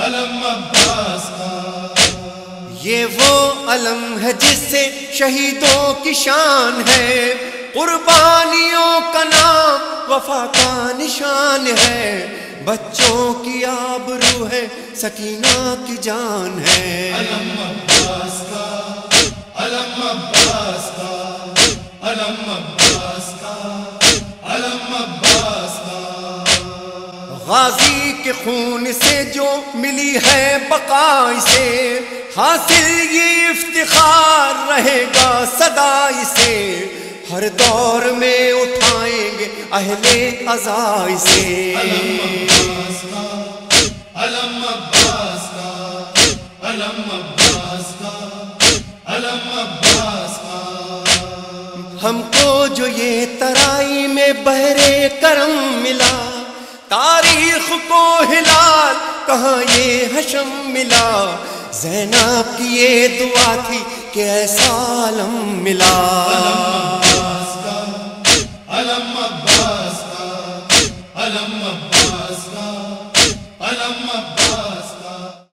علم عباس کا، یہ وہ علم ہے جس سے شہیدوں کی شان ہے، قربانیوں کا نام وفا کا نشان ہے، بچوں کی آبرو ہے سکینہ کی جان ہے۔ علم عباس کا، علم عباس کا، علم عباس کا، علم عباس کا، غازی کے خون سے جو ملی ہے بقا اسے، حاصل یہ افتخار رہے گا سدا اسے، ہر دور میں اٹھائیں گے اہل عزا اسے۔ علم عباس کا، علم عباس کا، علم عباس کا، علم عباس کا، ہم کو جو یہ ترائی میں بحر کرم ملا، تاریخ کو ہلال کہاں یہ حشم ملا، زینب کی یہ دعا تھی کہ ایسا عالم ملا۔ علم عباس کا، علم عباس کا، علم عباس